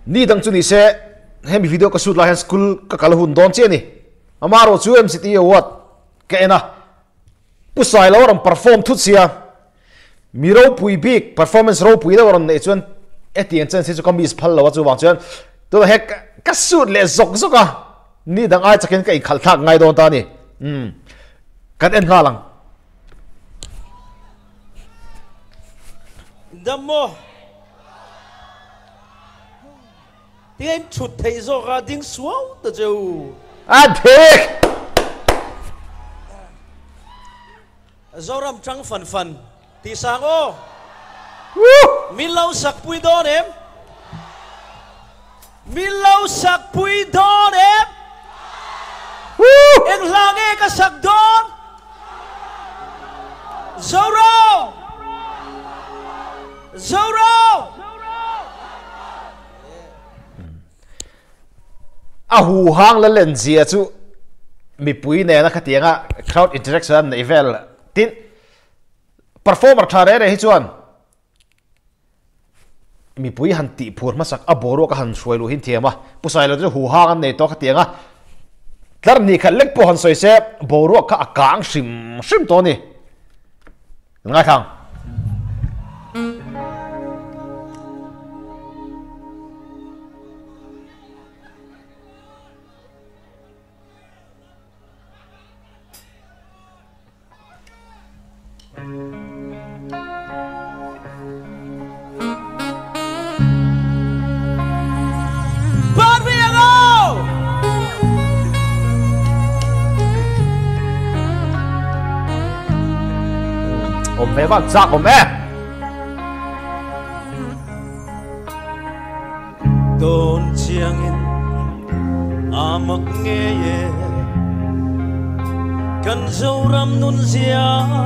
ni dang chu ni se hemi video ka shoot la han school ka kalhun don che ni amaro chu MCT award ke na pusai lo ram perform thut sia miro pui big performance ro pui da ron ne chuan etian chen se chu kamis phal lo chu wang chuan to hek ka shoot le zok zoka ni dang ai chaken kai khal thak ngai don ta ni kan en halang damo tiếng em chụt thấy rồi ra tiếng xuống từ châu thiệt do ram trắng phần phần thì sáng ô min lâu sạc bùi đó em min lâu sạc bùi đó em em lang nghe cái sạc đó Zoro Zoro hu hang la len zia chu mi pui ne na khatianga crowd interaction nei vel tin performer thare re hi chuan mi pui han ti phur ma sak aboro ka han suai lu hin thiama pusai lo chu hu hang an nei to khatianga tlar ni kha lek po han soi se boro ka akang sim sim to ni ngai khang ôm về vang giặc ôm em tôn chiang in amak nghe ye kan dâu ram nun zia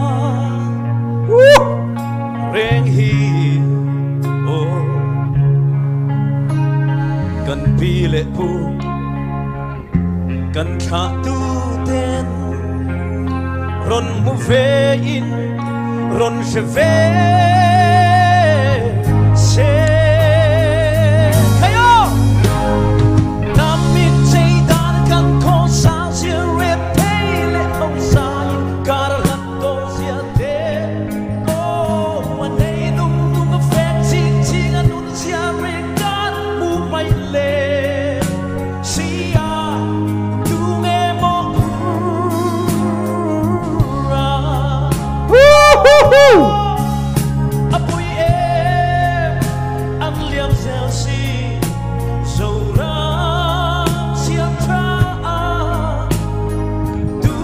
reng hi o kan pi le pu kan kha tu ten ron mu ve in ron je vais se kayo nam min say dan kan ko sa sia re pele on sa kar la do sia de oh one day nung nung fe chi chi anun sia re kan mu mai le sia tu me mo apoi em ang liam sel si zora sia tra tu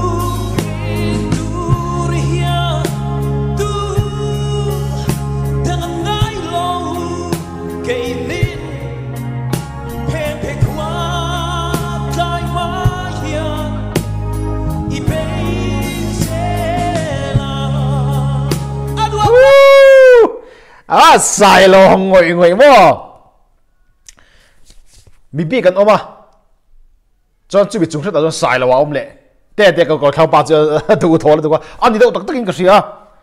ria tu dengan ngai lo kay nin pe pe kwa tai ma hia I pe sai lo ngồi ngồi mo mi bi kan oma chon chu bi chung thata chon sai lo wa om le te te ko thau pa chu tu thol tu ko ani do tak takin ka sia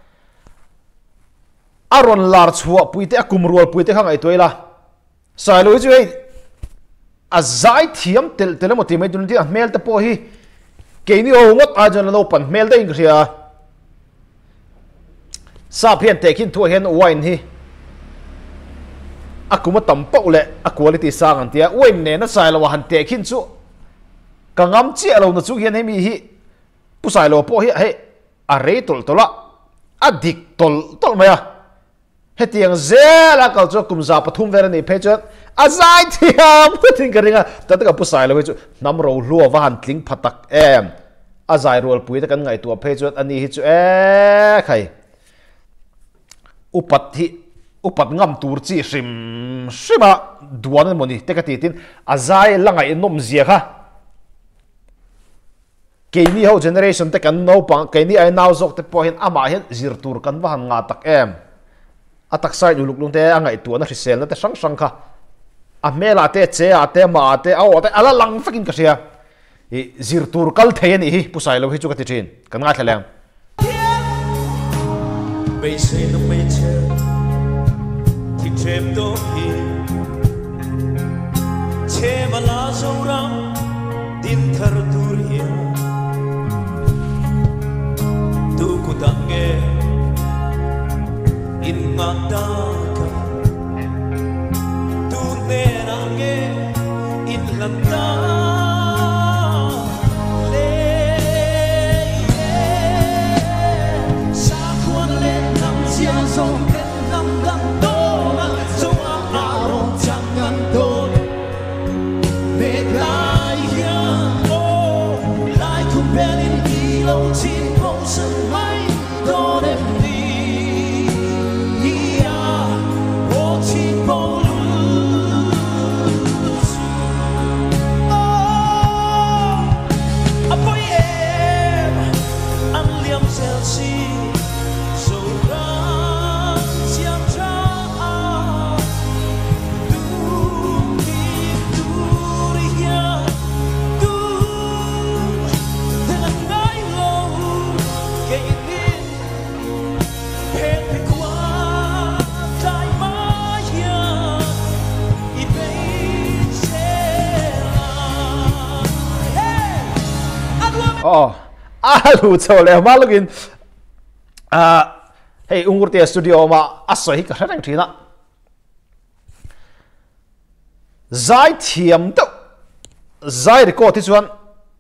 aron lar chua puite akum rol puite khang ai toila sai lo chu ei azai thiam tel tel mo ti mai dun ti a mel te po hi ke ni o ngot a jon lo pan mel te in ka sia sa phian te kin thu hen wine hi akuma tampau le a quality sang an tia win ne na sai lo han te khin chu kangam chi alo na chu hian hemi hi pusai lo po hi he a re tol tola adik tol maya hetiang zela kal chu kumza pathum vera ni phechot azai thiam putin karinga tataka pusai lo chu namro luwa wa han tling phatak em azai rol pui ta kan ngai tu phechot ani hi chu khai upat ngam tur chi shima duan moni tekati tin azai langai nom zia kha keini ho generation te kan no pang keini ai now zok te pohin ama hen zir tur kan wa han nga tak em atak sai uluk lung te angai tu na risel na te sang sang kha a mela te che a te ma te aw te ala lang fakin ka sia i zir tur kal thein hi pusai lo hi chu ka ti thin kan nga thalang bây giờ nó mây che thì thêm đôi hi mala zoram din thar turia tu kutange in mataka tu nerange in lanta lu cho le ma login hey ungurtia studio ma asoi ka rang thina zai thiam to zai record this one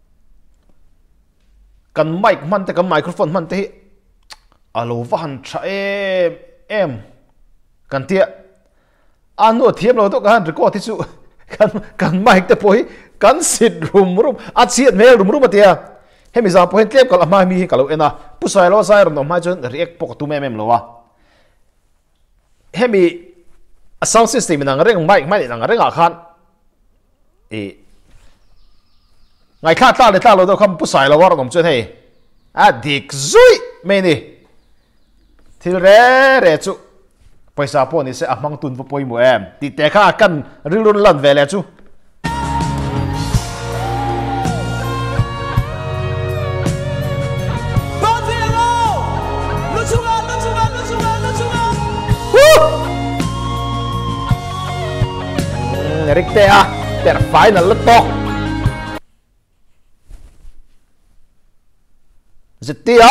kan mic man te kan microphone man te alo van tha em kan tia ano thiam lo to kan record this kan mic te poi kan sit room a chiat me room atia hemi za point lep kal ama mi kalo ena pusai lo sai ron ma jon react pok tu mem lo wa hemi a sound system nang reng mic mai nang reng a khan ngai kha ta le ta lo do kham pusai lo war nom chen he a dik zui me ni thil re chu paisa po ni se amang tun po poi mo em ti te kha kan rilun lan ve le chu Rikte per final tok Zitia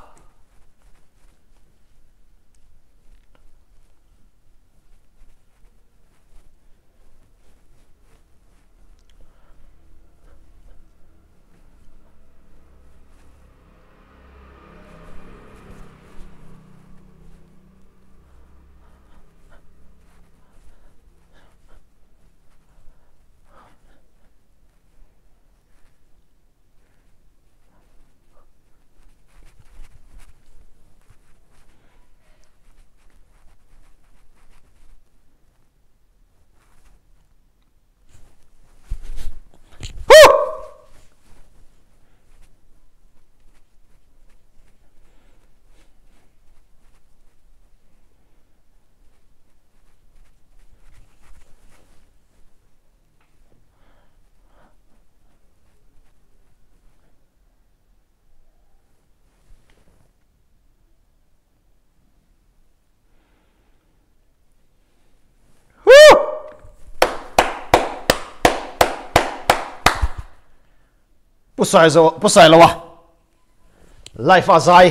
pusai lo wa life azai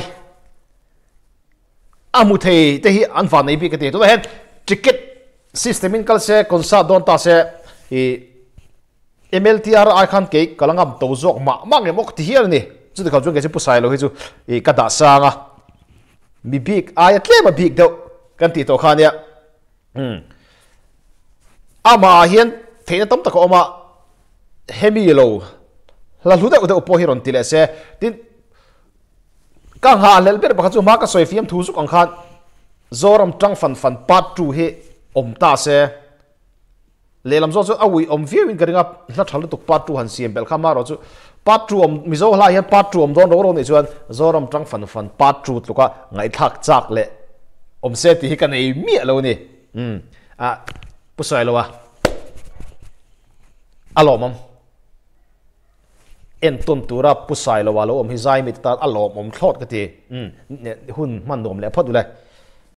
amu thei te hi an fa nei bi ka te to hen ticket system in kal se konsa don ta se MLTR ai khan ke kalangam to zok ma nge mok ti hial ni chu de khaw chung ke se pusai lo hi chu ka da sanga mi big ai atle ma big do kan ti to khan ya ama hian theina tom ta ko ma hemi lo la luda uda upo hiron tile se tin kang ha lel ber bakha chu ma ka soi fiam thu zu kang khan zoram tang fan part 2 he om ta se lelam zo chu awi om view in garinga la thal tu part 2 han siam bel khama ro chu part 2 om mizo la hian part 2 om don ro ni chuan zoram tang fan part 2 tuka ngai thak chak le om se ti hi kan ei mi lo ni pusai lo wa alomam en ton tura pusai lo walo om hizai mit ta alom om thlot ka ti hun man dom le phot le